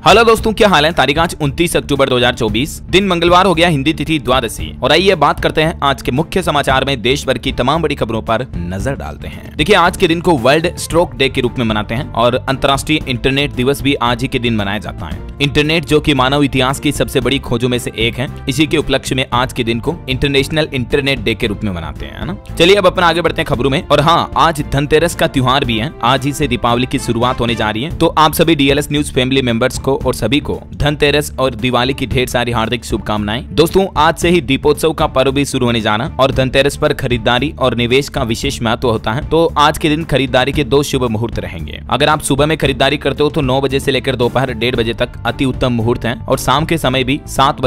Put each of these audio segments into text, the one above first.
Hello दोस्तों, क्या हाल है। तारीख आज 29 अक्टूबर 2024, दिन मंगलवार हो गया, हिंदी तिथि द्वादशी। और आइए बात करते हैं आज के मुख्य समाचार में देश भर की तमाम बड़ी खबरों पर नजर डालते हैं। देखिए, आज के दिन को वर्ल्ड स्ट्रोक डे के रूप में मनाते हैं और अंतर्राष्ट्रीय इंटरनेट दिवस भी आज ही के दिन मनाया जाता है। इंटरनेट जो कि मानव इतिहास की सबसे बड़ी खोजों में से एक है, इसी के उपलक्ष्य में आज के दिन को इंटरनेशनल इंटरनेट डे के रूप में मनाते हैं, है ना। चलिए अब अपन आगे बढ़ते हैं खबरों में। और हाँ, आज धनतेरस का त्योहार भी है। आज ही से दीपावली की शुरुआत होने जा रही है। तो आप सभी डीएलएस न्यूज फैमिली मेंबर्स को और सभी को धनतेरस और दिवाली की ढेर सारी हार्दिक शुभकामनाएं। दोस्तों, आज से ही दीपोत्सव का पर्व भी शुरू होने जाना और धनतेरस पर खरीदारी और निवेश का विशेष महत्व होता है। तो आज के दिन खरीदारी के 2 शुभ मुहूर्त रहेंगे। अगर आप सुबह में खरीदारी करते हो तो 9 बजे से लेकर दोपहर 1:30 बजे तक अति उत्तम मुहूर्त है और शाम के समय भी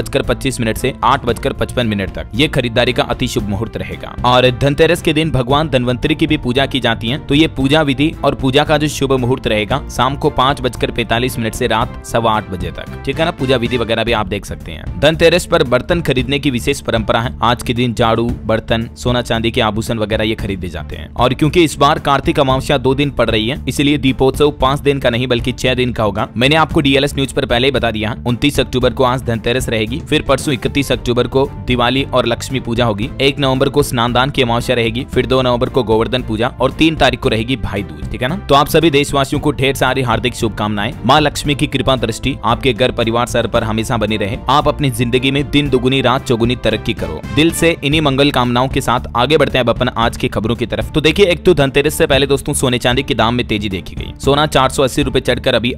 7:25 से 8:55 तक ये खरीदारी का अति शुभ मुहूर्त रहेगा। और धनतेरस के दिन भगवान धनवंतरी की भी पूजा की जाती है। तो ये पूजा विधि और पूजा का जो शुभ मुहूर्त रहेगा शाम को 5:45 से रात 8:15 बजे तक, ठीक है ना। पूजा विधि वगैरह भी आप देख सकते हैं। धनतेरस पर बर्तन खरीदने की विशेष परंपरा है। आज के दिन झाड़ू, बर्तन, सोना चांदी के आभूषण वगैरह ये खरीदे जाते हैं। और क्योंकि इस बार कार्तिक अमावस्या 2 दिन पड़ रही है, इसलिए दीपोत्सव 5 दिन का नहीं बल्कि 6 दिन का होगा। मैंने आपको डीएलएस न्यूज पर पहले ही बता दिया। 29 अक्टूबर को आज धनतेरस रहेगी, फिर परसों 31 अक्टूबर को दिवाली और लक्ष्मी पूजा होगी, 1 नवंबर को स्नानदान की अमावस्या रहेगी, फिर 2 नवंबर को गोवर्धन पूजा और 3 तारीख को रहेगी भाई दूज, ठीक है ना। तो आप सभी देशवासियों को ढेर सारी हार्दिक शुभकामनाएं। माँ लक्ष्मी की कृपा दृष्टि आपके घर परिवार सर पर हमेशा बनी रहे। आप अपनी जिंदगी में दिन दुगुनी रात चौगुनी तरक्की करो। दिल से इन्हीं मंगल कामनाओं के साथ आगे बढ़ते हैं अब अपन आज की खबरों की तरफ। तो देखिए, एक तो धनतेरस से पहले दोस्तों सोने चांदी के दाम में तेजी देखी गई। सोना 480 रुपए चढ़कर अभी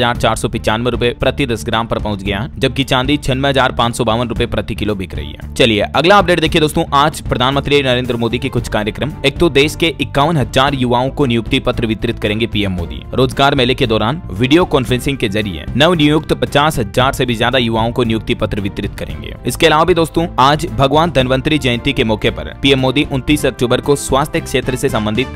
78,495 रुपए प्रति 10 ग्राम पर पहुंच गया है, जबकि चांदी 96,552 रुपए प्रति किलो बिक रही है। चलिए अगला अपडेट देखिए दोस्तों। आज प्रधानमंत्री नरेंद्र मोदी के कुछ कार्यक्रम। एक तो देश के 51,000 युवाओं को नियुक्ति पत्र वितरित करेंगे पीएम मोदी। रोजगार मेले के दौरान वीडियो कॉन्फ्रेंसिंग के जरिए नव नियुक्त 50,000 से भी ज्यादा युवाओं को नियुक्ति पत्र वितरित करेंगे। इसके अलावा भी दोस्तों आज भगवान धनवंतरी जयंती के मौके पर पीएम मोदी 29 अक्टूबर को स्वास्थ्य क्षेत्र से संबंधित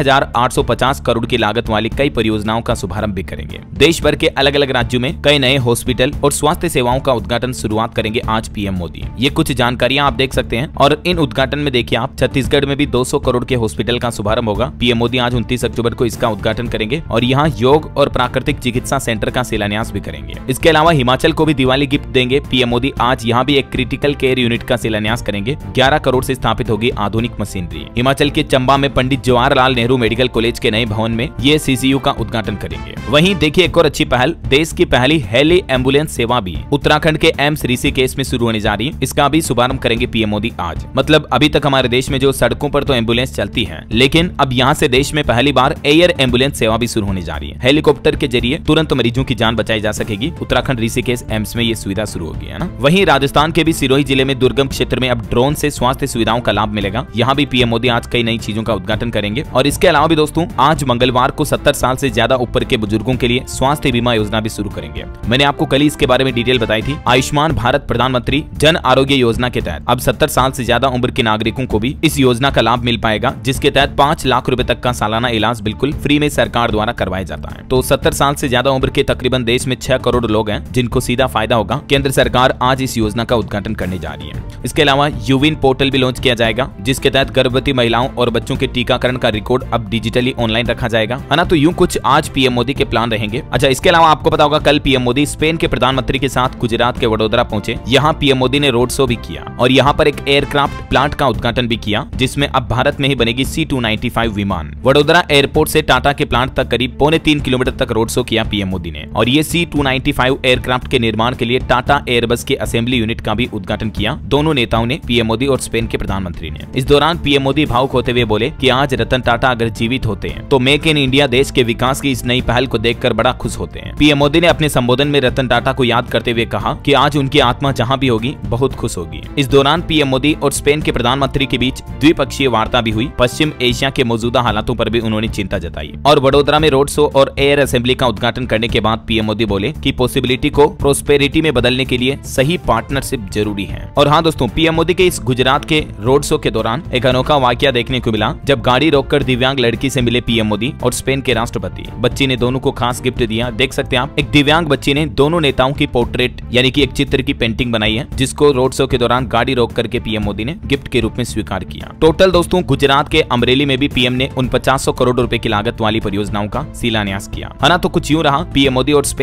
12,850 करोड़ की लागत वाली कई परियोजनाओं का शुभारंभ भी करेंगे। देश भर के अलग अलग राज्यों में कई नए हॉस्पिटल और स्वास्थ्य सेवाओं का उद्घाटन शुरुआत करेंगे आज पीएम मोदी। ये कुछ जानकारियां आप देख सकते हैं। और इन उद्घाटन में देखिए आप, छत्तीसगढ़ में भी 200 करोड़ के हॉस्पिटल का शुभारंभ होगा। पीएम मोदी आज 29 अक्टूबर को इसका उद्घाटन करेंगे और यहाँ योग और प्राकृतिक चिकित्सा सेंटर का शिलान्यास भी करेंगे। इसके अलावा हिमाचल को भी दिवाली गिफ्ट देंगे पीएम मोदी। आज यहाँ भी एक क्रिटिकल केयर यूनिट का शिलान्यास करेंगे। 11 करोड़ से स्थापित होगी आधुनिक मशीनरी। हिमाचल के चंबा में पंडित जवाहरलाल नेहरू मेडिकल कॉलेज के नए भवन में ये सीसीयू का उद्घाटन करेंगे। वहीं देखिए एक और अच्छी पहल, देश की पहली हेली एम्बुलेंस सेवा भी उत्तराखंड के एम्स ऋषिकेश में शुरू होने जा रही है। इसका भी शुभारंभ करेंगे पीएम मोदी आज। मतलब अभी तक हमारे देश में जो सड़कों पर तो एम्बुलेंस चलती है, लेकिन अब यहाँ से देश में पहली बार एयर एम्बुलेंस सेवा भी शुरू होने जा रही है। हेलीकॉप्टर के जरिए तुरंत मरीजों की जान बचाई जा सकेगी। उत्तराखंड ऋषिकेश एम्स में ये सुविधा शुरू होगी, है ना। वहीं राजस्थान के भी सिरोही जिले में दुर्गम क्षेत्र में अब ड्रोन से स्वास्थ्य सुविधाओं का लाभ मिलेगा। यहाँ भी पीएम मोदी आज कई नई चीजों का उद्घाटन करेंगे। और इसके अलावा भी दोस्तों आज मंगलवार को 70 साल से ज्यादा ऊपर के बुजुर्गों के लिए स्वास्थ्य बीमा योजना भी शुरू करेंगे। मैंने आपको कल ही इसके बारे में डिटेल बताई थी। आयुष्मान भारत प्रधानमंत्री जन आरोग्य योजना के तहत अब 70 साल से ज्यादा उम्र के नागरिकों को भी इस योजना का लाभ मिल पाएगा, जिसके तहत 5 लाख रुपए तक का सालाना इलाज बिल्कुल फ्री में सरकार द्वारा करवाया जाता है। तो 70 साल से ज्यादा उम्र के तकरीबन देश में 6 करोड़ लोग हैं जिनको सीधा फायदा होगा। केंद्र सरकार आज इस योजना का उद्घाटन करने जा रही है। इसके अलावा यूविन पोर्टल भी लॉन्च किया जाएगा, जिसके तहत गर्भवती महिलाओं और बच्चों के टीकाकरण का रिकॉर्ड अब डिजिटली ऑनलाइन रखा जाएगा, है ना। तो यूं कुछ आज पीएम मोदी के प्लान रहेंगे। अच्छा, इसके अलावा आपको पता होगा कल पीएम मोदी स्पेन के प्रधानमंत्री के साथ गुजरात के वडोदरा पहुंचे। यहाँ पीएम मोदी ने रोड शो भी किया और यहाँ पर एक एयरक्राफ्ट प्लांट का उद्घाटन भी किया, जिसमें अब भारत में ही बनेगी C-295 विमान। वडोदरा एयरपोर्ट से टाटा के प्लांट तक करीब 3.25 किलोमीटर तक रोड शो किया पीएम मोदी ने। और ये C-295 एयरक्राफ्ट के निर्माण के लिए टाटा एयरबस के असेंबली यूनिट का भी उद्घाटन किया दोनों नेताओं ने, पीएम मोदी और स्पेन के प्रधानमंत्री ने। इस दौरान पीएम मोदी भावुक होते हुए बोले कि आज रतन टाटा अगर जीवित होते हैं तो मेक इन इंडिया देश के विकास की इस नई पहल को देखकर बड़ा खुश होते हैं। पीएम मोदी ने अपने संबोधन में रतन टाटा को याद करते हुए कहा कि आज उनकी आत्मा जहां भी होगी बहुत खुश होगी। इस दौरान पीएम मोदी और स्पेन के प्रधानमंत्री के बीच द्विपक्षीय वार्ता भी हुई। पश्चिम एशिया के मौजूदा हालातों पर भी उन्होंने चिंता जताई। और वडोदरा में रोड शो और एयर असेंबली का उद्घाटन करने के बाद पीएम मोदी बोले कि पॉसिबिलिटी को प्रोस्पेरिटी में बदलने के लिए सही पार्टनरशिप जरूरी है। और हाँ दोस्तों, पीएम मोदी के इस गुजरात के रोड शो के दौरान एक अनोखा वाकया देखने को मिला, जब गाड़ी रोककर दिव्यांग लड़की से मिले पीएम मोदी और स्पेन के राष्ट्रपति। बच्ची ने दोनों को खास गिफ्ट दिया। देख सकते हैं आप, एक दिव्यांग बच्ची ने दोनों नेताओं की पोर्ट्रेट यानी कि एक चित्र की पेंटिंग बनाई है, जिसको रोड शो के दौरान गाड़ी रोक करके पीएम मोदी ने गिफ्ट के रूप में स्वीकार किया। टोटल दोस्तों गुजरात के अमरेली में भी पीएम ने 4900 करोड़ रुपए की लागत वाली परियोजनाओं का शिलान्यास किया, है ना। तो कुछ यूं रहा, पीएम मोदी और स्पेन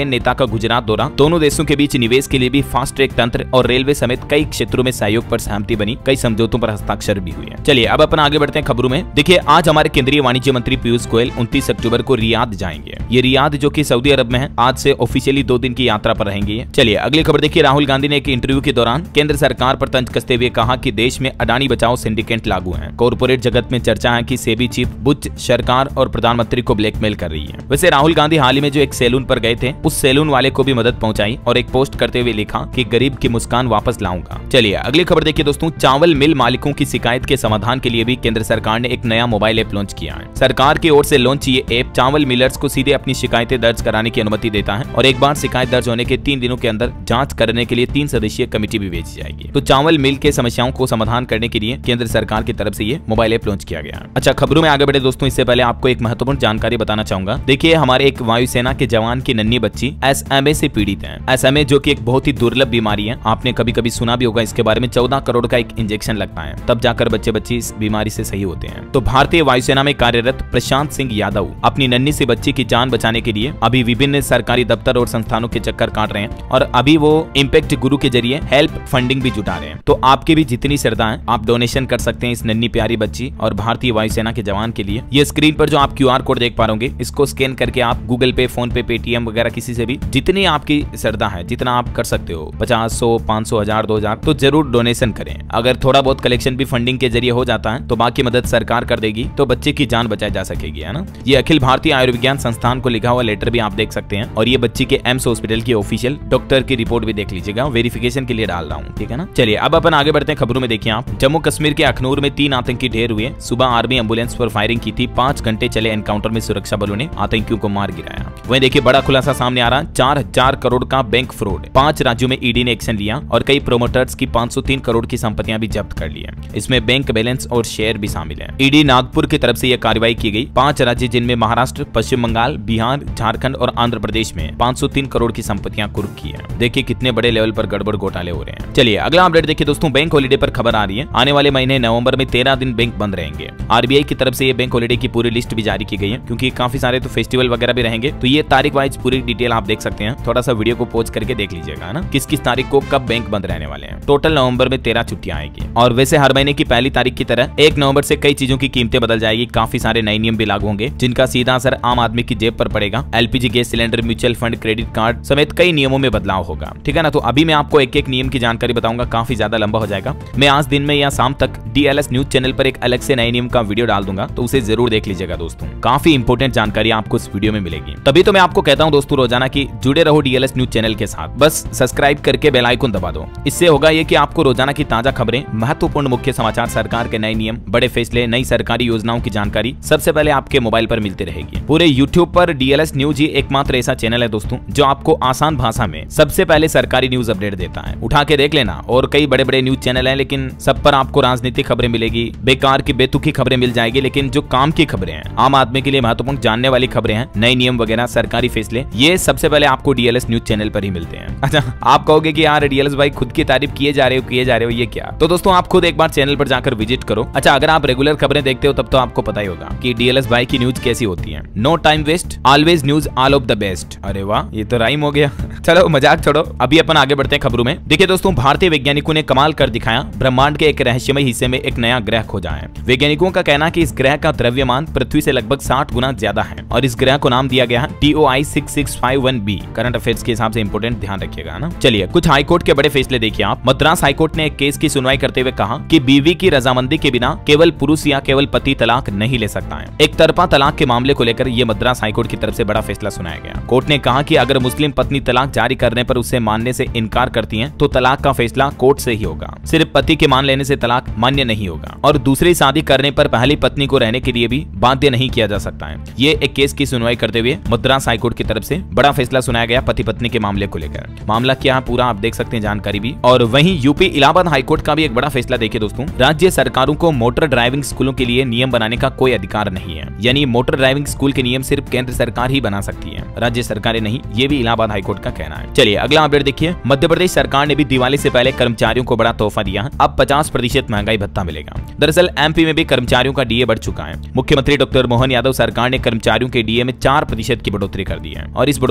लाइन नेता का गुजरात दौरा, दोनों देशों के बीच निवेश के लिए भी फास्ट ट्रैक तंत्र और रेलवे समेत कई क्षेत्रों में सहयोग पर सहमति बनी, कई समझौतों पर हस्ताक्षर भी हुए हैं। चलिए अब अपन आगे बढ़ते हैं खबरों में। देखिए आज हमारे केंद्रीय वाणिज्य मंत्री पीयूष गोयल 29 अक्टूबर को रियाद जाएंगे। ये रियाद जो कि सऊदी अरब में है, आज से ऑफिशियली 2 दिन की यात्रा पर रहेंगे। चलिए अगली खबर देखिए। राहुल गांधी ने एक इंटरव्यू के दौरान केंद्र सरकार पर तंज कसते हुए कहा कि देश में अडानी बचाओ सिंडिकेट लागू है। कॉर्पोरेट जगत में चर्चा है कि सेबी चीफ बुच सरकार और प्रधानमंत्री को ब्लैकमेल कर रही है। वैसे राहुल गांधी हाल ही में जो एक सैलून पर गए थे, उस सैलून वाले को भी मदद पहुंचाई और एक पोस्ट करते हुए लिखा कि गरीब की मुस्कान वापस लाऊंगा। चलिए अगली खबर देखिए दोस्तों। चावल मिल मालिकों की शिकायत के समाधान के लिए भी केंद्र सरकार ने एक नया मोबाइल ऐप लॉन्च किया है। सरकार की ओर से लॉन्च ये ऐप चावल मिलर्स को सीधे अपनी शिकायतें दर्ज कराने की अनुमति देता है और एक बार शिकायत दर्ज होने के 3 दिनों के अंदर जांच करने के लिए 3 सदस्यीय कमेटी भी भेजी जाएगी। तो चावल मिल के समस्याओं को समाधान करने के लिए केंद्र सरकार की तरफ से ये मोबाइल ऐप लॉन्च किया गया। अच्छा खबरों में आगे बढ़े दोस्तों, इससे पहले आपको एक महत्वपूर्ण जानकारी बताना चाहूंगा। देखिए हमारे एक वायुसेना के जवान की नन्ही बच्ची SMA से पीड़ित है। SMA जो कि एक बहुत ही दुर्लभ बीमारी है, आपने कभी कभी सुना भी होगा इसके बारे में। 14 करोड़ का एक इंजेक्शन लगता है, तब जाकर बच्चे इस बीमारी से सही होते हैं। तो भारतीय वायुसेना में कार्यरत प्रशांत सिंह यादव अपनी नन्ही सी बच्ची की जान बचाने के लिए अभी विभिन्न सरकारी दफ्तर और संस्थानों के चक्कर काट रहे हैं और अभी वो इम्पैक्ट गुरु के जरिए हेल्प फंडिंग भी जुटा रहे हैं। तो आपकी भी जितनी श्रद्धा है आप डोनेशन कर सकते हैं इस नन्ही प्यारी बच्ची और भारतीय वायुसेना के जवान के लिए। ये स्क्रीन पर जो आप QR कोड देख पा रहे होंगे, इसको स्कैन करके आप गूगल पे, फोन पे, पेटीएम वगैरह किसी से भी जितनी आपकी श्रद्धा है, जितना आप कर सकते हो, 50, 100, 500, 1000, 2000, तो जरूर डोनेशन करें। अगर थोड़ा बहुत कलेक्शन भी फंडिंग के जरिए हो जाता है तो बाकी मदद सरकार कर देगी, तो बच्चे की जान बचाई जा सकेगी, है ना। ये अखिल भारतीय आयुर्विज्ञान संस्थान को लिखा हुआ लेटर भी आप देख सकते हैं और ये बच्ची के एम्स हॉस्पिटल की ऑफिशियल डॉक्टर की रिपोर्ट भी देख लीजिएगा, वेरिफिकेशन के लिए डाल रहा हूँ, ठीक है ना। चलिए अब अपन आगे बढ़ते हैं खबरों में। देखिए आप, जम्मू कश्मीर के अखनूर में 3 आतंकी ढेर हुए। सुबह आर्मी एम्बुलेंस पर फायरिंग की थी। 5 घंटे चले एनकाउंटर में सुरक्षा बलों ने आतंकियों को मार गिराया। वहीं देखिए बड़ा खुलासा सामने आ रहा, 4000 करोड़ का बैंक फ्रॉड। 5 राज्यों में ईडी ने एक्शन लिया और कई प्रोमोटर्स की 503 करोड़ की संपत्तियां भी जब्त कर ली है। इसमें बैंक बैलेंस और शेयर भी शामिल है। ईडी नागपुर की तरफ से यह कार्रवाई की गई। 5 राज्य जिनमें महाराष्ट्र, पश्चिम बंगाल, बिहार, झारखंड और आंध्र प्रदेश में 503 करोड़ की संपत्तियां कुर्क की है। देखिए कितने बड़े लेवल पर गड़बड़ घोटाले हो रहे हैं। चलिए अगला अपडेट देखिए दोस्तों। बैंक हॉलिडे पर खबर आ रही है। आने वाले महीने नवंबर में 13 दिन बैंक बंद रहेंगे। RBI की तरफ से ये बैंक हॉलिडे की पूरी लिस्ट भी जारी की गई है, क्योंकि काफी सारे तो फेस्टिवल वगैरह भी रहेंगे। तो ये तारीख वाइज पूरी डिटेल आप देख सकते हैं। थोड़ा सा वीडियो को पॉज करके देख लीजिएगा ना, किस किस तारीख को कब बैंक बंद रहने वाले हैं। टोटल नवंबर में 13 छुट्टियां आएगी। और वैसे हर महीने की पहली तारीख की तरह 1 नवंबर से कई चीजों की कीमतें बदल जाएगी। काफी सारे नए नियम भी लागू होंगे, जिनका सीधा असर आम आदमी की जेब पर पड़ेगा। LPG gas cylinder, mutual fund, credit card समेत कई नियमों में बदलाव होगा, ठीक है ना। तो अभी मैं आपको एक नियम की जानकारी बताऊंगा, काफी ज्यादा लंबा हो जाएगा। मैं आज दिन में या शाम तक DLS न्यूज चैनल पर एक अलग से नए नियम का वीडियो डाल दूंगा, तो उसे जरूर देख लीजिएगा दोस्तों। काफी इंपोर्टेंट जानकारी आपको इस वीडियो में मिलेगी। तभी तो मैं आपको कहता हूं दोस्तों रोजाना की जुड़े रहो DLS न्यूज चैनल के साथ। बस सब्सक्राइब करके बेल आइकन दबा दो। इससे होगा ये कि आपको रोजाना की ताजा खबरें, महत्वपूर्ण मुख्य समाचार, सरकार के नए नियम, बड़े फैसले, नई सरकारी योजनाओं की जानकारी सबसे पहले आपके मोबाइल पर मिलती रहेगी। पूरे YouTube पर DLS न्यूज ही एकमात्र ऐसा चैनल है दोस्तों जो आपको आसान भाषा में सबसे पहले सरकारी न्यूज अपडेट देता है। उठा के देख लेना। और कई बड़े बड़े न्यूज चैनल हैं, लेकिन सब पर आपको राजनीतिक खबरें मिलेगी, बेकार की बेतुकी खबरें मिल जाएगी। लेकिन जो काम की खबरें हैं, आम आदमी के लिए महत्वपूर्ण जानने वाली खबरें हैं, नए नियम वगैरह, सरकारी फैसले, ये सबसे पहले आपको DLS न्यूज चैनल पर ही मिलते हैं। अच्छा आप कहोगे कि यार DLS भाई खुद की तारीफ किए जा रहे हो, ये क्या? तो दोस्तों आप खुद एक बार चैनल पर जाकर विजिट करो। अच्छा अगर आप रेगुलर खबरें देखते हो तब तो आपको पता ही होगा कि DLS भाई की न्यूज कैसी होती है। No time waste, always news, all of the best. अरे वाह, ये तो राइम हो गया। चलो मजाक छोड़ो, अभी अपन आगे बढ़ते हैं खबरों में। देखिए दोस्तों, भारतीय वैज्ञानिकों ने कमाल कर दिखाया। ब्रह्मांड के एक रहस्यमय हिस्से में एक नया ग्रह खोजा है। वैज्ञानिकों का कहना है कि इस ग्रह का द्रव्यमान पृथ्वी से लगभग 60 गुना ज्यादा है और इस ग्रह को नाम दिया गया है TOI 6651b। करंट अफेयर्स के हिसाब से इंपोर्टेंट, ध्यान रखिएगा ना। चलिए कुछ हाईकोर्ट के बड़े फैसले देखिए आप। मद्रास हाईकोर्ट ने एक केस की सुनवाई करते हुए कहा कि बीवी की रजामंदी के बिना केवल पुरुष या केवल पति तलाक नहीं ले सकता है। एक तरफा तलाक के मामले को लेकर यह मद्रास हाईकोर्ट की तरफ से बड़ा फैसला सुनाया गया। कोर्ट ने कहा कि अगर मुस्लिम पत्नी तलाक जारी करने पर उसे मानने से इनकार करती हैं, तो तलाक का फैसला कोर्ट से ही होगा। सिर्फ पति के मान लेने से तलाक मान्य नहीं होगा और दूसरी शादी करने पर पहली पत्नी को रहने के लिए भी बाध्य नहीं किया जा सकता है। ये एक केस की सुनवाई करते हुए मद्रास हाईकोर्ट की तरफ से बड़ा फैसला सुनाया गया पति पत्नी के मामले को लेकर। मामला क्या है पूरा आप देख सकते हैं, जानकारी भी। और वहीं यूपी इलाहाबाद हाईकोर्ट का भी एक बड़ा फैसला देखिए दोस्तों। राज्य सरकारों को मोटर ड्राइविंग स्कूलों के लिए नियम बनाने का कोई अधिकार नहीं है। यानी मोटर ड्राइविंग स्कूल के नियम सिर्फ केंद्र सरकार ही बना सकती है, राज्य सरकारें नहीं। ये भी इलाहाबाद हाईकोर्ट का कहना है। चलिए अगला अपडेट देखिए। मध्य प्रदेश सरकार ने भी दिवाली से पहले कर्मचारियों को बड़ा तोहफा दिया है। अब 50% महंगाई भत्ता मिलेगा। दरअसल MP में भी कर्मचारियों का DA बढ़ चुका है। मुख्यमंत्री डॉक्टर मोहन यादव सरकार ने कर्मचारियों के DA में 4% की बढ़ोतरी कर दी है और इस बढ़ोतरी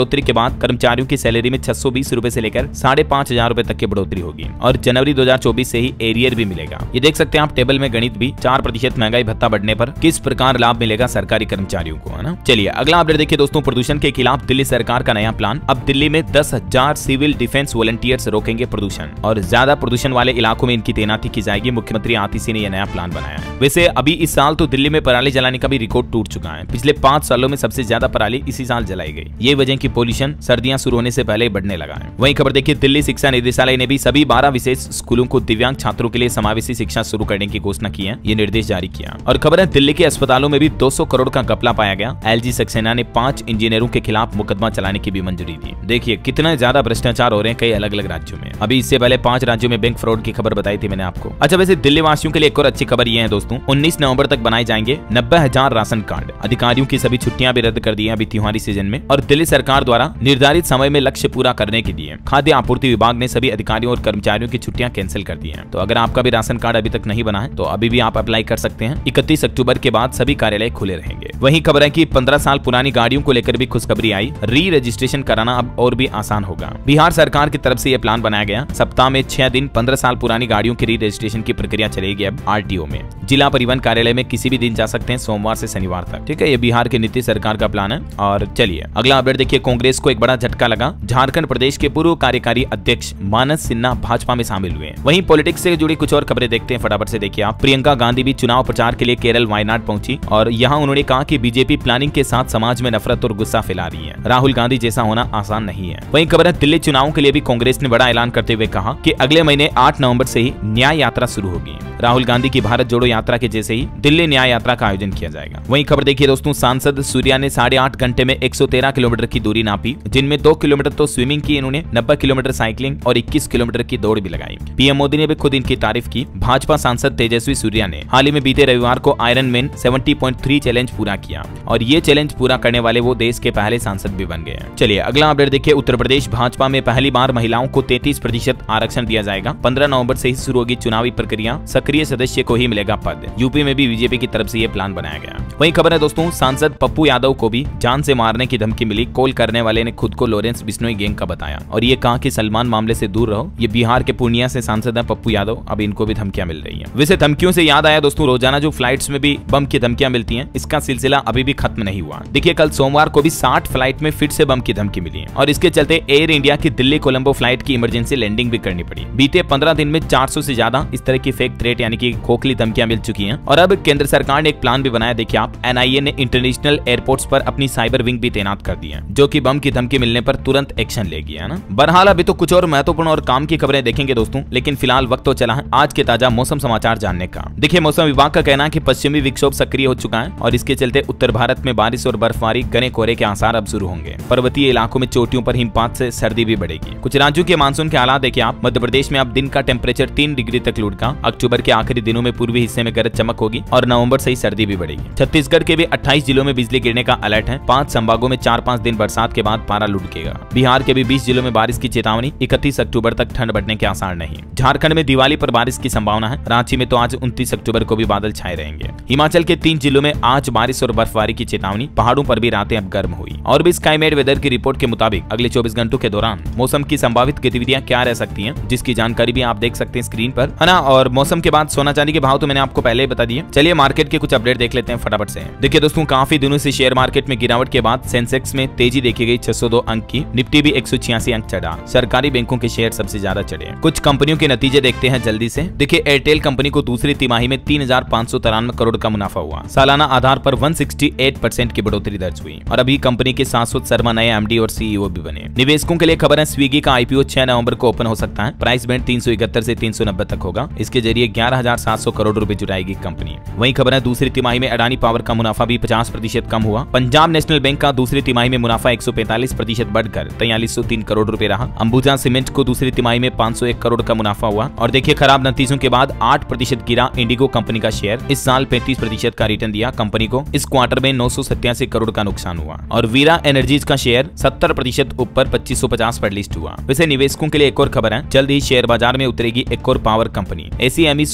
बढ़ोतरी के बाद कर्मचारियों की सैलरी में 620 रुपए से लेकर 5,500 रुपए तक की बढ़ोतरी होगी और जनवरी 2024 से ही एरियर भी मिलेगा। ये देख सकते हैं आप टेबल में गणित भी 4% महंगाई भत्ता बढ़ने पर किस प्रकार लाभ मिलेगा सरकारी कर्मचारियों को, है ना। चलिए अगला अपडेट देखिए दोस्तों, प्रदूषण के खिलाफ दिल्ली सरकार का नया प्लान। अब दिल्ली में 10,000 सिविल डिफेंस वॉलंटियर्स रोकेंगे प्रदूषण और ज्यादा प्रदूषण वाले इलाकों में इनकी तैनाती की जाएगी। मुख्यमंत्री आतिशी ने यह नया प्लान बनाया है। वैसे अभी इस साल तो दिल्ली में पराली जलाने का भी रिकॉर्ड टूट चुका है। पिछले 5 सालों में सबसे ज्यादा पराली इसी साल जलाई गई। ये वजह की पोल्यूशन सर्दियां शुरू होने से पहले ही बढ़ने लगा है। वहीं खबर देखिए, दिल्ली शिक्षा निदेशालय ने भी सभी 12 विशेष स्कूलों को दिव्यांग छात्रों के लिए समावेशी शिक्षा शुरू करने की घोषणा की है। ये निर्देश जारी किया और खबर है दिल्ली के अस्पतालों में भी 200 करोड़ का घपला पाया गया। एलजी सक्सेना ने 5 इंजीनियरों के खिलाफ मुकदमा चलाने की भी मंजूरी दी। देखिए कितना ज्यादा भ्रष्टाचार हो रहे हैं कई अलग अलग राज्यों में। अभी इससे पहले 5 राज्यों में बैंक फ्रॉड की खबर बताई थी मैंने आपको। अच्छा वैसे दिल्ली वासियों के लिए एक और अच्छी खबर ये है दोस्तों, 19 नवंबर तक बनाए जाएंगे 90,000 राशन कार्ड। अधिकारियों की सभी छुट्टियां भी रद्द कर दी है अभी त्योहारी सीजन में और दिल्ली सरकार द्वारा निर्धारित समय में लक्ष्य पूरा करने के लिए खाद्य आपूर्ति विभाग ने सभी अधिकारियों और कर्मचारियों की छुट्टियां कैंसिल कर दी हैं। तो अगर आपका भी राशन कार्ड अभी तक नहीं बना है तो अभी भी आप अप्लाई कर सकते हैं। 31 अक्टूबर के बाद सभी कार्यालय खुले रहेंगे। वहीं खबर है कि 15 साल पुरानी गाड़ियों को लेकर भी खुशखबरी आई। री रजिस्ट्रेशन कराना अब और भी आसान होगा। बिहार सरकार की तरफ से यह प्लान बनाया गया। सप्ताह में 6 दिन 15 साल पुरानी गाड़ियों की री रजिस्ट्रेशन की प्रक्रिया चलेगी अब आरटीओ में। जिला परिवहन कार्यालय में किसी भी दिन जा सकते हैं, सोमवार से शनिवार तक। ठीक है, ये बिहार के नीतीश सरकार का प्लान है। और चलिए अगला अपडेट देखिए, कांग्रेस को एक बड़ा झटका लगा। झारखंड प्रदेश के पूर्व कार्यकारी अध्यक्ष मानस सिन्हा भाजपा में शामिल हुए। वहीं पॉलिटिक्स से जुड़ी कुछ और खबरें देखते हैं फटाफट से। देखिए आप, प्रियंका गांधी भी चुनाव प्रचार के लिए केरल वायनाड पहुंची और यहां उन्होंने कहा कि बीजेपी प्लानिंग के साथ समाज में नफरत और गुस्सा फैला रही है। राहुल गांधी जैसा होना आसान नहीं है। वहीं खबर है दिल्ली चुनाव के लिए भी कांग्रेस ने बड़ा ऐलान करते हुए कहा कि अगले महीने 8 नवंबर से ही न्याय यात्रा शुरू होगी। राहुल गांधी की भारत जोड़ो यात्रा के जैसे ही दिल्ली न्याय यात्रा का आयोजन किया जाएगा। वहीं खबर देखिए दोस्तों, सांसद सूर्या ने 8.5 घंटे में 113 किलोमीटर की दूरी नापी, जिनमें 2 किलोमीटर तो स्विमिंग की इन्होंने, 90 किलोमीटर साइकिलिंग और 21 किलोमीटर की दौड़ भी लगाई। पीएम मोदी ने भी खुद इनकी तारीफ की। भाजपा सांसद तेजस्वी सूर्या ने हाल ही में बीते रविवार को आयरन मैन 70.3 चैलेंज पूरा किया और ये चैलेंज पूरा करने वाले वो देश के पहले सांसद भी बन गए। चलिए अगला अपडेट देखिए, उत्तर प्रदेश भाजपा में पहली बार महिलाओं को 33% आरक्षण दिया जाएगा। 15 नवंबर से ही शुरू होगी चुनावी प्रक्रिया, सक्रिय सदस्य को ही मिलेगा पद। यूपी में भी बीजेपी की तरफ से ये प्लान बनाया गया। वहीं खबर है दोस्तों, सांसद पप्पू यादव को भी जान से मारने की धमकी मिली। कॉल करने वाले ने खुद को लॉरेंस बिश्नोई गैंग का बताया और ये कहा कि सलमान मामले से दूर रहो। ये बिहार के पूर्णिया से सांसद है पप्पू यादव, अब इनको भी धमकियां मिल रही है। वैसे धमकियों से याद आया दोस्तों, रोजाना जो फ्लाइट्स में भी बम की धमकियां मिलती हैं, इसका सिलसिला अभी भी खत्म नहीं हुआ। देखिए कल सोमवार को भी 60 फ्लाइट में फिर से बम की धमकी मिली है और इसके चलते एयर इंडिया की दिल्ली कोलंबो फ्लाइट की इमरजेंसी लैंडिंग भी करनी पड़ी। बीते 15 दिन में 400 से ज्यादा इस तरह की फेक थ्रेट यानी कि खोखली धमकियां मिल चुकी हैं और अब केंद्र सरकार ने एक प्लान भी बनाया। देखिए आप, एनआईए ने इंटरनेशनल एयरपोर्ट्स पर अपनी साइबर विंग भी तैनात कर दी है, जो कि बम की धमकी मिलने पर तुरंत एक्शन लेगी, है ना। बहरहाल अभी तो कुछ और महत्वपूर्ण और काम की खबरें देखेंगे दोस्तों, लेकिन फिलहाल वक्त तो चला है आज के ताजा मौसम समाचार जानने का। देखिए मौसम विभाग का कहना है कि पश्चिमी विक्षोभ सक्रिय हो चुका है और इसके चलते उत्तर भारत में बारिश और बर्फबारी, घने कोहरे के आसार अब शुरू होंगे। पर्वतीय इलाकों में चोटियों पर हिमपात से सर्दी भी बढ़ेगी। कुछ राज्यों के मानसून के हालात देखिए आप, मध्य प्रदेश में अब दिन का टेम्परेचर 3 डिग्री तक लुढ़का। अक्टूबर के आखिरी दिनों में पूर्वी हिस्से में गरज चमक होगी और नवंबर से ही सर्दी भी बढ़ेगी। छत्तीसगढ़ के भी 28 जिलों में बिजली गिरने का अलर्ट है। 5 संभागों में 4-5 दिन बरसात के बाद पारा लुढ़केगा। बिहार के भी 20 जिलों में बारिश की चेतावनी। 31 अक्टूबर तक ठंड बढ़ने के आसार नहीं। झारखंड में दिवाली पर बारिश की संभावना है। रांची में तो आज 29 अक्टूबर को भी बादल छाए रहेंगे। हिमाचल के 3 जिलों में आज बारिश और बर्फबारी की चेतावनी। पहाड़ों पर भी रातें अब गर्म हुई। और भी स्काईमेट वेदर की रिपोर्ट के मुताबिक अगले 24 घंटों के दौरान मौसम की संभावित गतिविधियां क्या रह सकती हैं, जिसकी जानकारी भी आप देख सकते हैं स्क्रीन पर, है ना। और मौसम के बाद सोना चांदी के भाव तो मैंने आपको पहले ही बता दिए। चलिए मार्केट के कुछ अपडेट देख लेते हैं फटाफट से। देखिए दोस्तों, काफी दिनों से शेयर मार्केट में गिरावट के बाद सेंसेक्स में तेजी देखी गई 602 अंक की। निफ्टी भी 186 अंक चढ़ा। सरकारी बैंकों के शेयर सबसे ज्यादा चढ़े। कुछ कंपनियों के नतीजे देखते हैं जल्दी से। देखिए एयरटेल कंपनी को दूसरी तिमाही में 3,593 करोड़ का मुनाफा हुआ। सालाना आधार पर 168% की बढ़ोतरी दर्ज हुई और अभी कंपनी के शाश्वत शर्मा नए एमडी और सीईओ भी बने। निवेशकों के लिए खबर है, स्विगी का आईपीओ 6 नवंबर को ओपन हो सकता है। प्राइस बैंड 371 से 390 तक होगा। इसके जरिए 11,700 करोड़ रुपए जुटाएगी कंपनी। वहीं खबर है, दूसरी तिमाही में अडानी पावर का मुनाफा भी 50% कम हुआ। पंजाब नेशनल बैंक का दूसरी तिमाही में मुनाफा 145% बढ़कर 4303 करोड़ रुपए रहा। अंबुजा सीमेंट को दूसरी तिमाही में 501 करोड़ का मुनाफा हुआ। और देखिए खराब नतीजों के बाद 8% गिरा इंडिगो कंपनी का शेयर। इस साल 35% का रिटर्न दिया कंपनी को। इस क्वार्टर में 987 करोड़ का नुकसान हुआ। और वीरा एनर्जीज का शेयर 70% ऊपर 2550 पर लिस्ट हुआ। वैसे निवेशकों के लिए एक और खबर है, जल्द ही शेयर बाजार में उतरेगी एक और power company. ACME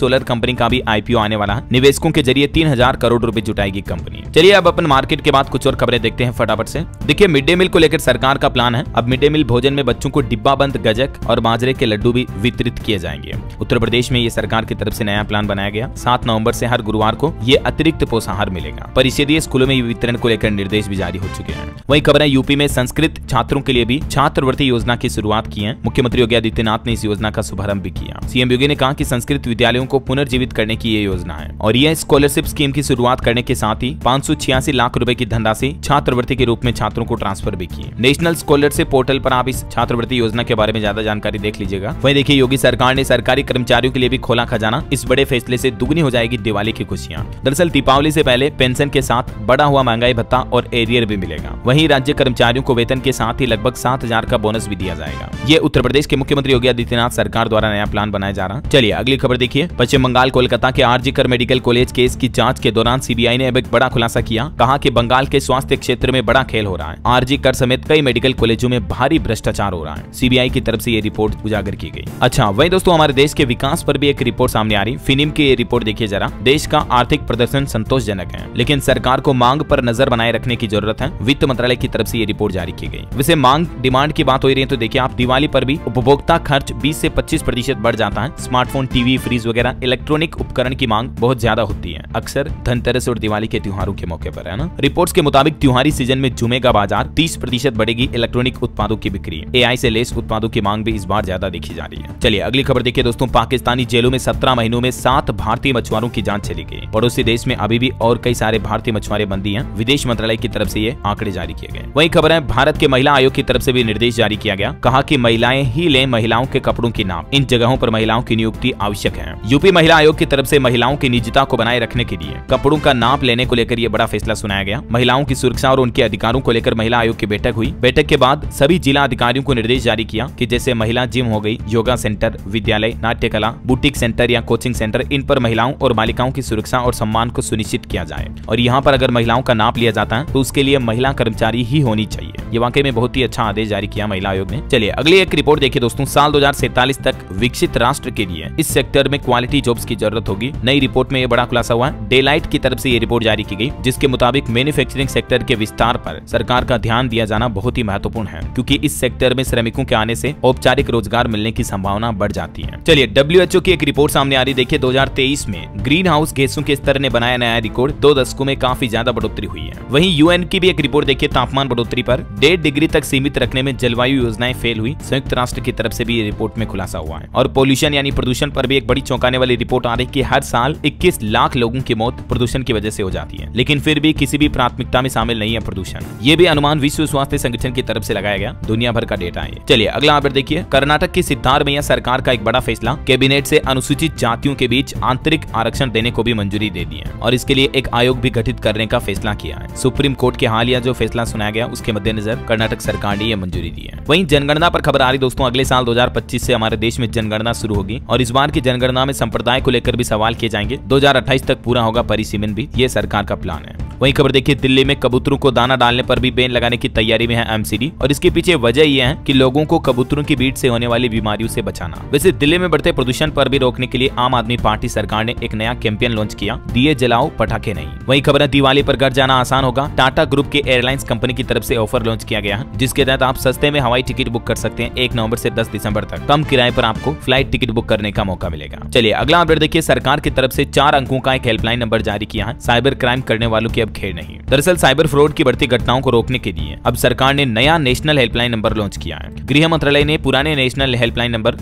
solar company का भी आईपीओ आने वाला है। निवेशकों के जरिए 3000 करोड़ रुपए जुटाएगी कंपनी। चलिए अब अपन मार्केट के बाद कुछ और खबरें देखते हैं फटाफट से। देखिए मिड डे मील को लेकर सरकार का प्लान है। अब मिड डे मील भोजन में बच्चों को डिब्बा बंद गजक और बाजरे के लड्डू भी वितरित किए जाएंगे। उत्तर प्रदेश में ये सरकार की तरफ से नया प्लान बनाया गया। 7 नवंबर से हर गुरुवार को ये अतिरिक्त पोषाहार मिलेगा। परिषदीय स्कूलों में वितरण को लेकर निर्देश भी जारी हो चुके हैं। वहीं खबर है यूपी में संस्कृत छात्रों के लिए भी छात्रवृत्ति योजना की शुरुआत की है। मुख्यमंत्री योगी आदित्यनाथ ने इस योजना का शुभारंभ भी किया। सीएम योगी ने कहा कि संस्कृत विद्यालयों को पुनर्जीवित करने की ये योजना है और यह स्कॉलरशिप स्कीम की शुरुआत करने के साथ ही 586 लाख रुपए की धनराशि छात्रवृत्ति के रूप में छात्रों को ट्रांसफर भी की। नेशनल स्कॉलरशिप पोर्टल पर आप इस छात्रवृत्ति योजना के बारे में ज्यादा जानकारी देख लीजिएगा। वहीं देखिए योगी सरकार ने सरकारी कर्मचारियों के लिए भी खोला खजाना। इस बड़े फैसले से दुगनी हो जाएगी दिवाली की खुशियां। दरअसल दीपावली से पहले पेंशन के साथ बढ़ा हुआ महंगाई भत्ता और एरियर भी मिलेगा। वहीं राज्य कर्मचारियों को वेतन के साथ ही लगभग 7000 का बोनस भी दिया जाएगा। ये उत्तर प्रदेश के मुख्यमंत्री योगी आदित्यनाथ सरकार द्वारा नया प्लान बनाया जा रहा है। चलिए अगली खबर देखिए। पश्चिम बंगाल कोलकाता के आरजी कर मेडिकल कॉलेज केस की जांच के दौरान सीबीआई ने अब एक बड़ा खुलासा किया। कहा कि बंगाल के स्वास्थ्य क्षेत्र में बड़ा खेल हो रहा है। आरजी कर समेत कई मेडिकल कॉलेजों में भारी भ्रष्टाचार हो रहा है। सीबीआई की तरफ से ये रिपोर्ट उजागर की गई। अच्छा वहीं दोस्तों हमारे देश के विकास पर भी एक रिपोर्ट सामने आ रही। फिनिम की ये रिपोर्ट देखिए जरा। देश का आर्थिक प्रदर्शन संतोषजनक है लेकिन सरकार को मांग पर नजर बनाए रखने की जरूरत है। वित्त मंत्रालय की तरफ से ये रिपोर्ट जारी की गई। वैसे मांग डिमांड की बात हो रही है तो देखिए आप दिवाली पर भी उपभोक्ता खर्च 20 से 25% बढ़ जाता है। स्मार्टफोन, टीवी, फ्रिज वगैरह इलेक्ट्रॉनिक उपकरण की मांग बहुत ज्यादा होती है, अक्सर धनतेरस और दिवाली के त्योहारों के मौके पर, है ना। रिपोर्ट्स के मुताबिक त्योहारी सीजन में झूमेगा बाजार। 30% बढ़ेगी इलेक्ट्रॉनिक उत्पादों की बिक्री। एआई से लेस उत्पादों की मांग भी इस बार ज्यादा देखी जा रही है। चलिए अगली खबर देखिए दोस्तों। पाकिस्तानी जेलों में 17 महीनों में 7 भारतीय मछुआरों की जान चली गई। पड़ोसी देश में अभी भी और कई सारे भारतीय मछुआरे बंदी हैं। विदेश मंत्रालय की तरफ से ये आंकड़े जारी किए गए। वही खबर है भारत के महिला आयोग की तरफ से भी निर्देश जारी किया गया। कहा कि महिलाएं ही लें महिलाओं के कपड़ों की नाप। इन जगहों पर महिलाओं की नियुक्ति आवश्यक है। यूपी महिला आयोग की तरफ से महिलाओं की निजता को बनाए रखने के लिए कपड़ों का नाप लेने को लेकर यह बड़ा फैसला सुनाया गया। महिलाओं की सुरक्षा और उनके अधिकारों को लेकर महिला आयोग की बैठक हुई। बैठक के बाद सभी जिला अधिकारियों को निर्देश जारी किया कि जैसे महिला जिम हो गई, योगा सेंटर, विद्यालय, नाट्य कला, बुटीक सेंटर या कोचिंग सेंटर, इन पर महिलाओं और बालिकाओं की सुरक्षा और सम्मान को सुनिश्चित किया जाए। और यहाँ पर अगर महिलाओं का नाप लिया जाता है तो उसके लिए महिला कर्मचारी ही होनी चाहिए। ये वाकई में बहुत ही अच्छा आदेश जारी किया महिला आयोग ने। चलिए अगली एक रिपोर्ट देखिए दोस्तों। साल 2047 तक विकसित राष्ट्र के लिए इस सेक्टर में क्वालिटी जॉब्स की जरूरत होगी। नई रिपोर्ट में ये बड़ा खुलासा हुआ है। डेलाइट की तरफ से ये रिपोर्ट जारी की गई जिसके मुताबिक मैन्युफैक्चरिंग सेक्टर के विस्तार पर सरकार का ध्यान दिया जाना बहुत ही महत्वपूर्ण है क्योंकि इस सेक्टर में श्रमिकों के आने से औपचारिक रोजगार मिलने की संभावना बढ़ जाती है। चलिए WHO की एक रिपोर्ट सामने आ रही। देखिए 2023 में ग्रीन हाउस गैसों के स्तर ने बनाया नया रिकॉर्ड। 2 दशकों में काफी ज्यादा बढ़ोतरी हुई है। वहीं UN की भी एक रिपोर्ट देखिए। तापमान बढ़ोतरी पर 1.5 डिग्री तक सीमित रखने में जलवायु योजनाएं फेल हुई। संयुक्त राष्ट्र की तरफ से भी ये रिपोर्ट में खुलासा हुआ है। और पोल्यूशन यानी प्रदूषण पर भी एक बड़ी चौंकाने वाली रिपोर्ट आ रही कि हर साल 21 लाख लोगों की मौत प्रदूषण की वजह से हो जाती है, लेकिन फिर भी किसी भी प्राथमिकता में शामिल नहीं है प्रदूषण। ये भी अनुमान विश्व स्वास्थ्य संगठन की तरफ से लगाया गया। दुनिया भर का डेटा है। चलिए अगला अपडेट देखिए। कर्नाटक की सिद्धारमैया सरकार का एक बड़ा फैसला। कैबिनेट से अनुसूचित जातियों के बीच आंतरिक आरक्षण देने को भी मंजूरी दे दी है और इसके लिए एक आयोग भी गठित करने का फैसला किया है। सुप्रीम कोर्ट के हालिया जो फैसला सुनाया गया उसके मद्देनजर कर्नाटक सरकार ने यह मंजूरी दी है। वहीं जनगणना पर खबर आ रही दोस्तों। अगले साल 2025 से हमारे देश में जनगणना शुरू होगी और इस बार की जनगणना में संप्रदाय को लेकर भी सवाल किए जाएंगे। 2028 तक पूरा होगा परिसीमन भी। ये सरकार का प्लान है। वहीं खबर देखिए। दिल्ली में कबूतरों को दाना डालने पर भी बैन लगाने की तैयारी में है MCD और इसके पीछे वजह यह है कि लोगों को कबूतरों की बीट से होने वाली बीमारियों से बचाना। वैसे दिल्ली में बढ़ते प्रदूषण पर भी रोकने के लिए आम आदमी पार्टी सरकार ने एक नया कैंपेन लॉन्च किया। दिए जलाओ पटाखे नहीं। वहीं खबर है दिवाली पर घर जाना आसान होगा। टाटा ग्रुप के एयरलाइंस कंपनी की तरफ से ऑफर लॉन्च किया गया है जिसके तहत आप सस्ते में हवाई टिकट बुक कर सकते हैं। 1 नवंबर से 10 दिसंबर तक कम किराए पर आपको फ्लाइट टिकट बुक करने का मौका मिलेगा। चलिए अगला अपडेट देखिए। सरकार की तरफ से 4 अंकों का एक हेल्पलाइन नंबर जारी किया है। साइबर क्राइम करने वालों की अब खेड़ नहीं। दरअसल साइबर फ्रॉड की बढ़ती घटनाओं को रोकने के लिए अब सरकार ने नया नेशनल हेल्पलाइन नंबर लॉन्च किया है। गृह मंत्रालय ने पुराने नेशनल हेल्पलाइन नंबर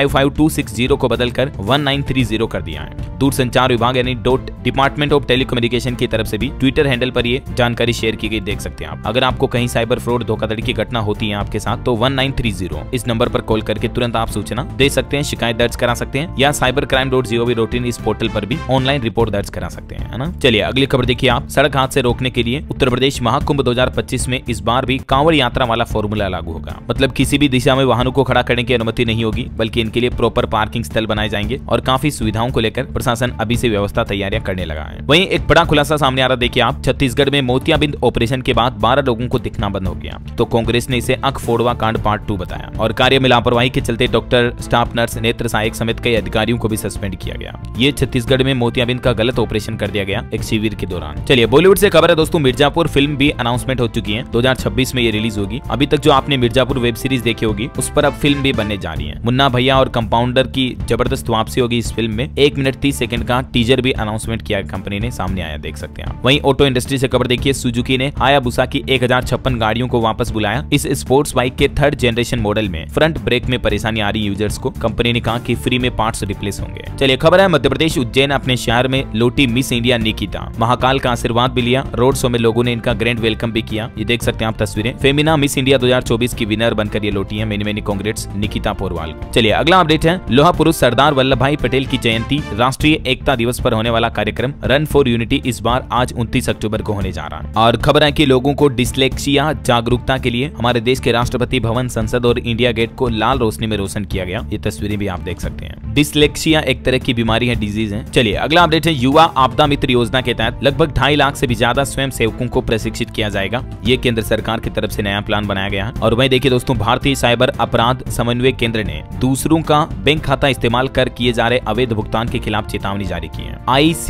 155260 को बदलकर 1930 कर दिया है। दूरसंचार विभाग यानी डिपार्टमेंट ऑफ टेलीकम्युनिकेशन की तरफ से भी ट्विटर हैंडल पर ये जानकारी शेयर की गई, देख सकते हैं आप। अगर आपको कहीं साइबर फ्रॉड धोखाधड़ी की घटना होती है आपके साथ तो 1930 इस नंबर पर कॉल करके तुरंत आप सूचना दे सकते हैं, शिकायत दर्ज करा सकते हैं या cybercrime.gov.in इस पोर्टल पर भी ऑनलाइन रिपोर्ट दर्ज करा सकते हैं, है ना। चलिए अगली खबर देखिए आप। सड़क हादसे रोकने के लिए उत्तर प्रदेश महाकुंभ 2025 में इस बार भी कांवड़ यात्रा वाला फॉर्मूला लागू होगा। मतलब किसी भी दिशा में वाहनों को खड़ा करने की अनुमति नहीं होगी बल्कि इनके लिए प्रॉपर पार्किंग स्थल बनाए जाएंगे और काफी सुविधाओं को लेकर प्रशासन अभी से व्यवस्था तैयारियां करने लगा है। वहीं एक बड़ा खुलासा सामने आ रहा, देखिए आप। छत्तीसगढ़ में मोतियाबिंद ऑपरेशन के बाद 12 लोगों को दिखना बंद हो गया तो कांग्रेस ने इसे आंख फोड़वा कांड पार्ट 2 बताया और कार्य में लापरवाही के चलते डॉक्टर, स्टाफ नर्स, नेत्र सहायक समेत कई अधिकारियों को भी सस्पेंड किया गया। ये छत्तीसगढ़ में मोतियाबिंद का गलत ऑपरेशन कर दिया गया एक शिविर के दौरान। चलिए बॉलीवुड से खबर है दोस्तों, मिर्जापुर फिल्म भी अनाउंसमेंट हो चुकी है, 2026 में ये रिलीज होगी। अभी तक जो आपने मिर्जापुर वेब सीरीज देखी होगी उस पर अब फिल्म भी बनने जा रही है। मुन्ना भैया और कंपाउंडर की जबरदस्त वापसी होगी इस फिल्म में। 1 मिनट 30 सेकंड का टीजर भी अनाउंसमेंट किया कंपनी ने, सामने आया, देख सकते हैं आप। वहीं ऑटो इंडस्ट्री से खबर देखिए, सुजुकी ने हायाबुसा की 1056 गाड़ियों को वापस बुलाया। इस स्पोर्ट्स बाइक के 3rd जनरेशन मॉडल में फ्रंट ब्रेक में परेशानी आ रही यूजर्स को। कंपनी ने कहा कि फ्री में पार्ट्स रिप्लेस होंगे। चलिए खबर है मध्य प्रदेश उज्जैन अपने शहर में लौटी मिस इंडिया निकिता। महाकाल का आशीर्वाद भी लिया, रोड शो में लोगों ने इनका ग्रैंड वेलकम भी किया। ये देख सकते हैं आप तस्वीरें। फेमिना मिस इंडिया 2024 की विनर बनकर ये लौटी है। Many congrats Nikita Porwal. चलिए अगला अपडेट है, लोहा पुरुष सरदार वल्लभ भाई पटेल की जयंती, राष्ट्रीय एकता दिवस पर होने वाला कार्यक्रम रन फॉर यूनिटी इस बार आज 29 अक्टूबर को होने जा रहा है। और खबर है कि लोगों को डिस्लेक्सिया जागरूकता के लिए हमारे देश के राष्ट्रपति भवन, संसद और इंडिया गेट को लाल रोशनी में रोशन किया गया। ये तस्वीरें भी आप देख सकते हैं। डिस्लेक्सिया एक तरह की बीमारी है, डिजीज है। चलिए अगला अपडेट है, युवा आपदा मित्र योजना के तहत लगभग 2.5 लाख से भी ज्यादा स्वयं सेवकों को प्रशिक्षित किया जाएगा। ये केंद्र सरकार की तरफ से नया प्लान बनाया गया है। और वहीं देखिए दोस्तों, भारतीय साइबर अपराध समन्वय केंद्र ने दूसरों का बैंक खाता इस्तेमाल कर किए जा रहे अवैध भुगतान के खिलाफ चेतावनी जारी की है।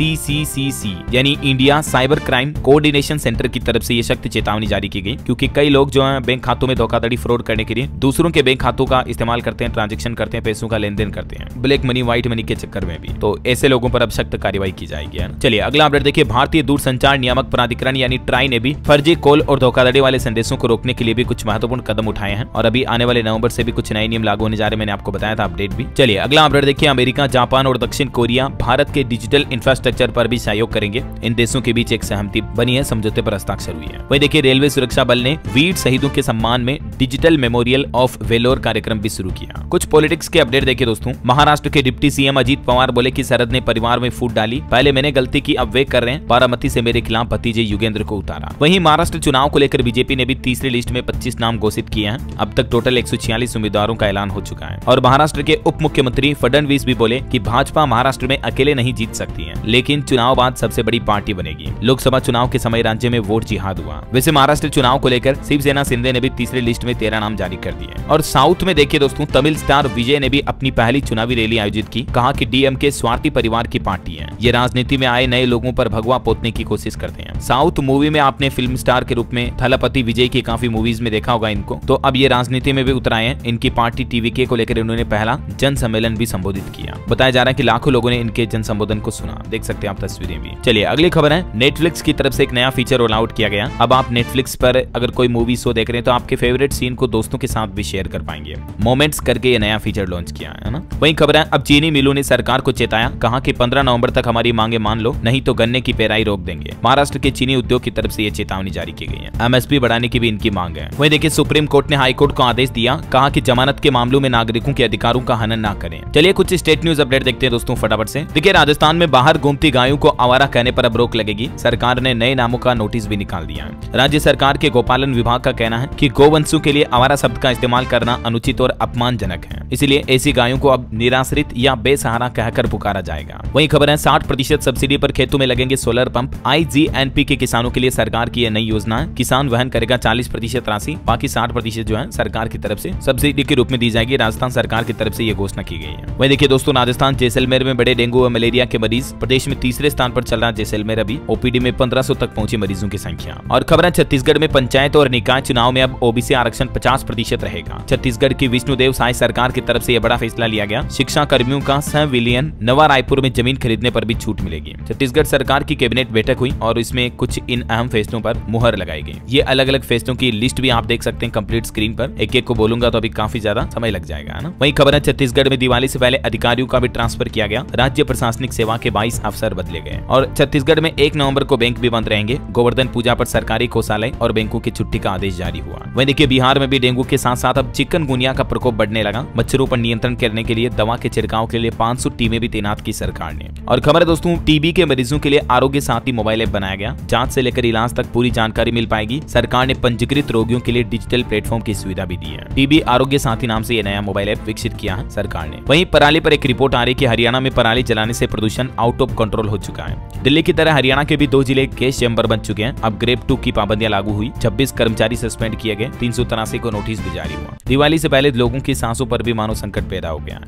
ICCCC यानी India cyber crime coordination centre की तरफ से ये सख्त चेतावनी जारी की गई, क्योंकि कई लोग जो है बैंक खातों में धोखाधड़ी फ्रॉड करने के लिए दूसरों के बैंक खातों का इस्तेमाल करते हैं, ट्रांजैक्शन करते हैं, पैसों का लेन देन करते हैं, ब्लैक मनी व्हाइट मनी के चक्कर में भी। तो ऐसे लोगों पर अब सख्त कार्रवाई की जाएगी। चलिए अगला अपडेट देखिए, भारतीय दूरसंचार नियामक प्राधिकरण यानी ट्राई ने भी फर्जी कॉल और धोखाधड़ी वाले संदेशों को रोकने के लिए भी कुछ महत्वपूर्ण कदम उठाए हैं। और अभी आने वाले नवंबर से भी कुछ नए नियम लागू होने जा रहे हैं, मैंने आपको बताया था अपडेट भी। चलिए अगला अपडेट देखिए, अमेरिका, जापान और दक्षिण कोरिया भारत के डिजिटल इंफ्रास्ट्रक्चर पर भी सहयोग करेंगे। इन देशों के बीच एक सहमति बनी है, समझौते पर हस्ताक्षर हुई है। वही देखिए, रेलवे सुरक्षा बल ने वीर शहीदों के सम्मान में डिजिटल मेमोरियल ऑफ वेलोर कार्यक्रम भी शुरू किया। कुछ पॉलिटिक्स के अपडेट देखिए दोस्तों, महाराष्ट्र के डिप्टी सीएम अजीत पवार बोले कि शरद ने परिवार में फूट डाली, पहले मैंने गलती की अब वे कर रहे हैं, बारामती से मेरे खिलाफ भतीजे युगेंद्र को उतारा। वहीं महाराष्ट्र चुनाव को लेकर बीजेपी ने भी तीसरी लिस्ट में 25 नाम घोषित किए हैं। अब तक टोटल 146 उम्मीदवारों का ऐलान हो चुका है। और महाराष्ट्र के उप मुख्यमंत्री फडणवीस भी बोले कि भाजपा महाराष्ट्र में अकेले नहीं जीत सकती है, लेकिन चुनाव बाद सबसे बड़ी पार्टी बनेगी। लोकसभा चुनाव के समय राज्य में वोट जिहाद हुआ। वैसे महाराष्ट्र चुनाव को लेकर शिवसेना शिंदे ने भी तीसरी लिस्ट में 13 नाम जारी कर दिए। और साउथ में देखिए दोस्तों, तमिल स्टार विजय ने भी अपनी पहली चुनावी रैली आयोजित की, कहा कि डीएमके स्वार्थी परिवार की पार्टी है, ये राजनीति में आए नए लोगों पर भगवा पोतने की कोशिश करते हैं। साउथ मूवी में आपने फिल्म स्टार के रूप में थलपति विजय की काफी मूवीज में देखा होगा इनको, तो अब ये राजनीति में भी उतर आए हैं। इनकी पार्टी टीवीके को लेकर इन्होंने पहला जन सम्मेलन भी संबोधित किया। बताया जा रहा है कि लाखों लोगों ने इनके जन संबोधन को सुना, देख सकते हैं आप तस्वीरें भी। चलिए अगली खबर है, नेटफ्लिक्स की तरफ से एक नया फीचर रोल आउट किया गया। अब आप नेटफ्लिक्स पर अगर कोई मूवी शो देख रहे हैं तो आपके फेवरेट सीन को दोस्तों के साथ भी शेयर कर पाएंगे। मोमेंट्स करके ये नया फीचर लॉन्च किया है ना। वहीं खबर है, अब चीनी मिलों ने सरकार को चेताया, कहा कि 15 नवंबर तक हमारी मांगे मान लो, नहीं तो गन्ने की पेराई रोक देंगे। महाराष्ट्र के चीनी उद्योग की तरफ से ये चेतावनी जारी की गई है। एमएसपी बढ़ाने की भी इनकी मांग है। वहीं देखिए, सुप्रीम कोर्ट ने हाई कोर्ट को आदेश दिया, कहा कि जमानत के मामलों में नागरिकों के अधिकारों का हनन न करें। चलिए कुछ स्टेट न्यूज अपडेट देखते हैं दोस्तों फटाफट से। देखिए, राजस्थान में बाहर घूमती गायों को आवारा कहने पर अब रोक लगेगी। सरकार ने नए नामों का नोटिस भी निकाल दिया है। राज्य सरकार के गोपालन विभाग का कहना है कि गोवंशों के लिए आवारा शब्द का इस्तेमाल करना अनुचित और अपमानजनक है, इसलिए ऐसी गायों को अब निराश्रित या बेसहारा कहकर पुकारा जाएगा। वहीं खबर है, 60% सब्सिडी पर खेतों में लगेंगे सोलर पंप। IGNP के किसानों के लिए सरकार की यह नई योजना है। किसान वहन करेगा 40% राशि, बाकी 60% जो है सरकार की तरफ से सब्सिडी के रूप में दी जाएगी। राजस्थान सरकार की तरफ से यह घोषणा की गई है। वहीं देखिए दोस्तों, राजस्थान जैसलमेर में बड़े डेंगू और मलेरिया के मरीज, प्रदेश में तीसरे स्थान पर चल रहा जैसलमेर। अभी ओपीडी में 1500 तक पहुंची मरीजों की संख्या। और खबर है, छत्तीसगढ़ में पंचायत और निकाय चुनाव में अब ओबीसी आरक्षण 50% रहेगा। छत्तीसगढ़ की विष्णुदेव साय सरकार की तरफ से यह बड़ा फैसला लिया गया। शिक्षा कर्मियों का 100 विलियन नवा रायपुर में जमीन खरीदने पर भी छूट मिलेगी। छत्तीसगढ़ सरकार की कैबिनेट बैठक हुई और इसमें कुछ इन अहम फैसलों पर मुहर लगाई गई। ये अलग अलग फैसलों की लिस्ट भी आप देख सकते हैं कंप्लीट स्क्रीन पर। एक एक को बोलूंगा तो अभी काफी ज्यादा समय लग जाएगा ना। वहीं खबर है, छत्तीसगढ़ में दिवाली से पहले अधिकारियों का भी ट्रांसफर किया गया। राज्य प्रशासनिक सेवा के 22 अफसर बदले गए। और छत्तीसगढ़ में 1 नवंबर को बैंक भी बंद रहेंगे। गोवर्धन पूजा पर सरकारी कोषालय और बैंकों की छुट्टी का आदेश जारी हुआ। वहीं देखिए, बिहार में भी डेंगू के साथ साथ अब चिकनगुनिया का प्रकोप बढ़ने लगा। मच्छरों पर नियंत्रण करने के लिए दवा के छिड़काव के लिए 500 टीमें भी तैनात की सरकार ने। और खबर है दोस्तों, टीबी के मरीजों के लिए आरोग्य साथी मोबाइल ऐप बनाया गया। जांच से लेकर इलाज तक पूरी जानकारी मिल पाएगी। सरकार ने पंजीकृत रोगियों के लिए डिजिटल प्लेटफॉर्म की सुविधा भी दी है। टीबी आरोग्य साथी नाम से यह नया मोबाइल ऐप विकसित किया है सरकार ने। वहीं पराली पर एक रिपोर्ट आ रही कि हरियाणा में पराली जलाने से प्रदूषण आउट ऑफ कंट्रोल हो चुका है। दिल्ली की तरह हरियाणा के भी 2 जिले गैस चैम्बर बन चुके हैं। अब ग्रेप 2 की पाबंदियां लागू हुई। 26 कर्मचारी सस्पेंड किए गए। 383 को नोटिस भी जारी हुआ। दिवाली से पहले लोगों की सांसों पर भी मानव संकट पैदा हो गया। वहीं खबर है,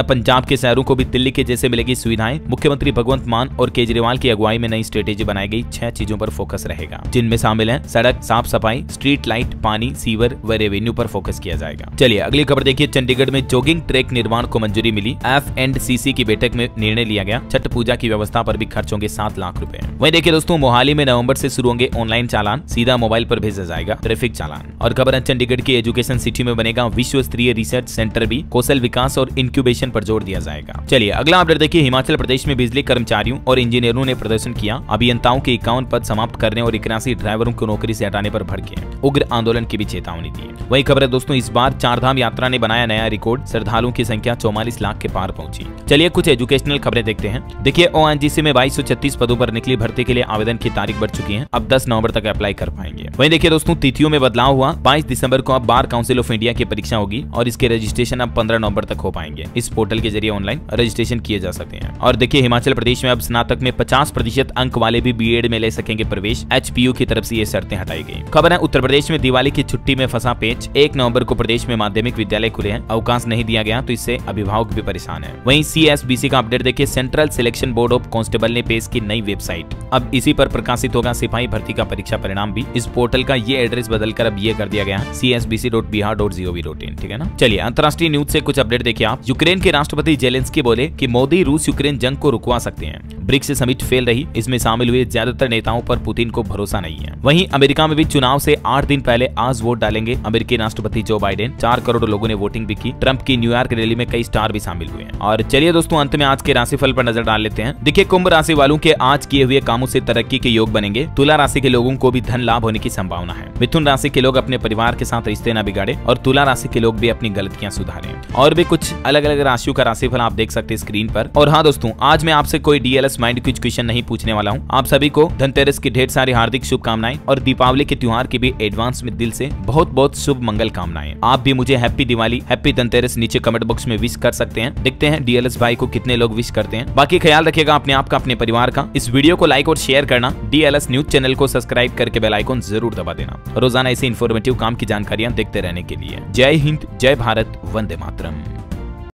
पंजाब के शहरों को भी दिल्ली के जैसे मिलेगी सुविधाएं। मुख्यमंत्री भगवंत मान और केजरीवाल की अगुवाई में नई स्ट्रेटेजी बनाई गई। 6 चीजों पर फोकस रहेगा, जिनमें शामिल है सड़क, साफ सफाई, स्ट्रीट लाइट, पानी, सीवर व रेवेन्यू पर फोकस किया जाएगा। चलिए अगली खबर देखिए। चंडीगढ़ में जॉगिंग ट्रैक निर्माण को मंजूरी मिली। F&CC की बैठक में निर्णय लिया गया। छठ पूजा की व्यवस्था पर भी खर्च होंगे 7 लाख रुपए। वहीं देखिए दोस्तों, मोहाली में नवंबर से शुरू होंगे ऑनलाइन चालान, सीधा मोबाइल पर भेजा जाएगा ट्रैफिक चालान। और खबर है चंडीगढ़ की एजुकेशन सिटी में बनेगा विश्व स्तरीय रिसर्च सेंटर भी। कौशल विकास और इंक्यूबेशन पर जोर दिया जाएगा। चलिए अगला अपडेट देखिए। हिमाचल प्रदेश में बिजली कर्मचारियों और इंजीनियरों ने प्रदर्शन किया। अभियंताओं के 51 पद समाप्त करने और 81 ड्राइवरों को नौकरी से हटाने पर भड़के। उग्र आंदोलन की भी चेतावनी दी। वही खबर है दोस्तों, इस बार चारधाम यात्रा ने बनाया नया रिकॉर्ड। श्रद्धालुओं की संख्या 44 लाख के पार पहुंची। चलिए कुछ एजुकेशनल खबरें देखते हैं। देखिए ONGC में 2236 पदों पर निकली भर्ती के लिए आवेदन की तारीख बढ़ चुकी है। अब 10 नवंबर तक अप्लाई कर पाएंगे। वहीं देखिए दोस्तों, तिथियों में बदलाव हुआ। 22 दिसंबर को अब बार काउंसिल ऑफ इंडिया की परीक्षा होगी और इसके रजिस्ट्रेशन अब 15 नवंबर तक हो पाएंगे। इस पोर्टल के जरिए ऑनलाइन रजिस्ट्रेशन किए जा सकते हैं। और देखिए हिमाचल प्रदेश में अब स्नातक में 50% अंक वाले भी बीएड में ले सकेंगे प्रवेश। HPU की तरफ से ये शर्तें हटाई गई। खबर है उत्तर प्रदेश में दिवाली की छुट्टी में फंसा पेच। 1 नवंबर को प्रदेश में माध्यमिक विद्यालय खुले हैं। अवकाश नहीं दिया गया तो इससे अभिभावक भी परेशान है। वहीं CSBC का अपडेट देखिए। Central selection board of constable ने पेश की नई वेबसाइट। अब इसी पर प्रकाशित होगा सिपाही भर्ती का परीक्षा परिणाम भी। इस पोर्टल का ये एड्रेस बदलकर अब ये कर दिया गया है csbc.bihar.gov.in। ठीक है ना। चलिए अंतर्राष्ट्रीय न्यूज से कुछ अपडेट देखिए आप। यूक्रेन के राष्ट्रपति जेलेंस्की बोले कि मोदी रूस यूक्रेन जंग को रुकवा सकते हैं। ब्रिक्स समिट फेल रही। इसमें शामिल हुए ज्यादातर नेताओं पर पुतिन को भरोसा नहीं है। वहीं अमेरिका में भी चुनाव से 8 दिन पहले आज वोट डालेंगे अमेरिकी राष्ट्रपति जो बाइडेन। 4 करोड़ लोगों ने वोटिंग भी की। ट्रंप की न्यूयॉर्क रैली में कई स्टार भी शामिल हुए हैं। और चलिए दोस्तों अंत में आज के राशिफल पर नजर डाल लेते हैं। देखिए कुंभ राशि वालों के आज किए हुए कामों से तरक्की के योग बनेंगे। तुला राशि के लोगों को भी धन लाभ होने की संभावना है। मिथुन राशि के लोग अपने परिवार के साथ रिश्ते न बिगाड़े और तुला राशि के लोग भी अपनी गलतियां सुधारें। और भी कुछ अलग अलग राशियों का राशिफल आप देख सकते हैं स्क्रीन पर। और हाँ दोस्तों, आज मैं आपसे कोई DLS माइंड क्विज क्वेश्चन नहीं पूछने वाला हूँ। आप सभी को धनतेरस की ढेर सारी हार्दिक शुभकामनाएं और दीपावली के त्योहार की भी एडवांस में दिल से बहुत बहुत शुभ मंगल कामनाएं। आप भी मुझे हैप्पी दिवाली, हैप्पी धनतेरस नीचे कमेंट बॉक्स में विश कर सकते हैं। देखते हैं DLS भाई को कितने लोग विश करते हैं। बाकी ख्याल रखिएगा अपने आप का, अपने परिवार का। इस वीडियो को लाइक और शेयर करना। DLS न्यूज चैनल को सब्सक्राइब करके बेल आइकन जरूर दबा देना। रोजाना ऐसी इन्फॉर्मेटिव काम की जानकारियां देखते रहने के लिए। जय हिंद, जय भारत, वंदे मातरम।